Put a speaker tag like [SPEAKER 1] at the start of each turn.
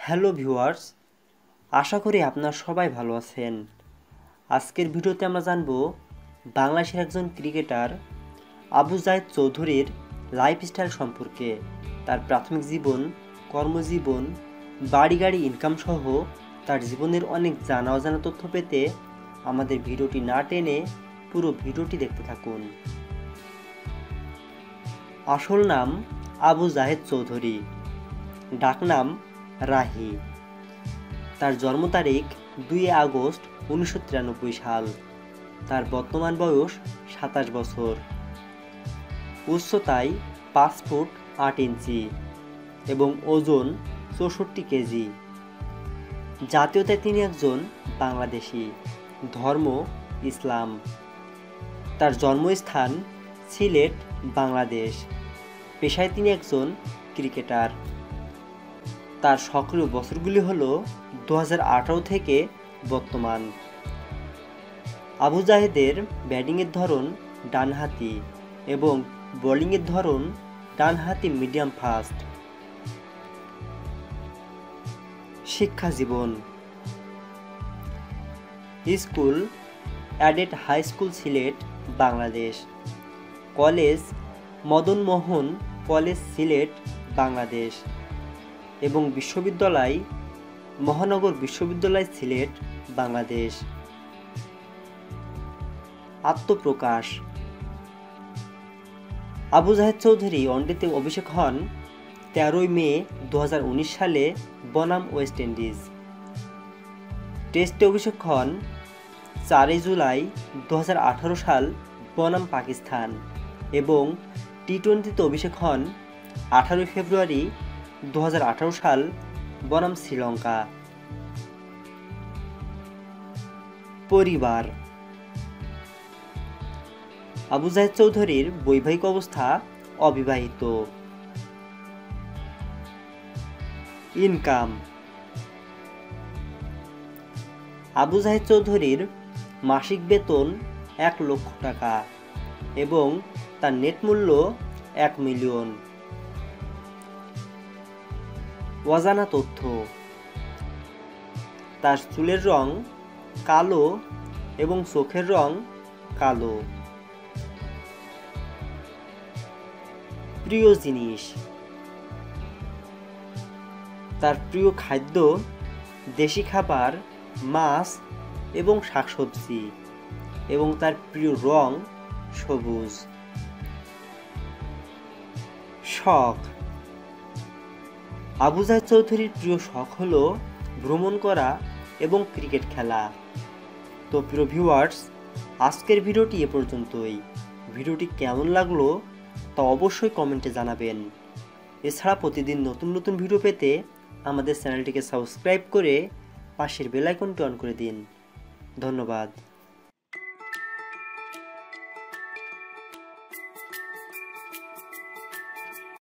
[SPEAKER 1] Hello viewers, আশা করি আপনারা সবাই ভালো আছেন। আজকের ভিডিওতে আমরা জানব বাংলাদেশের একজন ক্রিকেটার আবু জাহেদ চৌধুরীর লাইফস্টাইল সম্পর্কে। তার প্রাথমিক জীবন, কর্মজীবন, বাড়ি গাড়ি ইনকাম সহ তার জীবনের অনেক জানা অজানা তথ্য পেতে আমাদের ভিডিওটি না টেনে পুরো ভিডিওটি দেখতে থাকুন। আসল নাম আবু জাহেদ চৌধুরী, ডাকনাম রাহি। তার জন্ম তারিখ 2 আগস্ট 1993 সাল। তার বর্তমান বয়স 27 বছর। উচ্চতায় 5 ফুট 8 ইঞ্চি এবং ওজন 64 কেজি। জাতীয়তায় তিনি একজন বাংলাদেশি। ধর্ম ইসলাম। তার জন্মস্থান সিলেট, বাংলাদেশ। পেশায় তিনি একজন ক্রিকেটার। তার সক্রিয় বছরগুলি হল 2018 থেকে বর্তমান। আবু জাহেদের ব্যাটিংয়ের ধরন ডানহাতি এবং বোলিংয়ের ধরন ডানহাতি মিডিয়াম ফাস্ট। শিক্ষা জীবন: school aided high school Sylhet, Bangladesh. College Madan Mohan college Sylhet, Bangladesh এবং বিশ্ববিদ্যালয় মহানগর বিশ্ববিদ্যালয় সিলেট, বাংলাদেশ। আত্মপ্রকাশ: আবু জাহেদ চৌধুরী ওয়ানডেতে অভিষেক হন 13 মে 2019 সালে বনাম ওয়েস্ট ইন্ডিজ। টেস্টে অভিষেক হন 4 জুলাই 2018 সাল বনাম পাকিস্তান এবং টি-20তে অভিষেক হন 18 ফেব্রুয়ারি 2018 সাল বনাম শ্রীলঙ্কা। পরিবার: আবু জাহেদ চৌধুরীর বৈবাহিক অবস্থা অবিবাহিত। ইনকাম: আবু জাহেদ চৌধুরীর মাসিক বেতন 1 লক্ষ টাকা এবং তার নেট মূল্য 1 মিলিয়ন। অজানা তথ্য: তার চুলের রং কালো এবং চোখের রং কালো। প্রিয় জিনিস: তার প্রিয় খাদ্য দেশি খাবার, মাছ এবং শাকসবজি এবং তার প্রিয় রং সবুজ। শখ: আবু জাহেদ চৌধুরীর প্রিয় শখ হলো ভ্রমণ করা এবং ক্রিকেট খেলা। তো প্রিয় ভিউয়ার্স, আজকের ভিডিওটি এ পর্যন্তই। ভিডিওটি কেমন লাগলো তা অবশ্যই কমেন্টে জানাবেন। এছাড়া প্রতিদিন নতুন নতুন ভিডিও পেতে আমাদের চ্যানেলটিকে সাবস্ক্রাইব করে পাশের বেল আইকনটি অন করে দিন। ধন্যবাদ।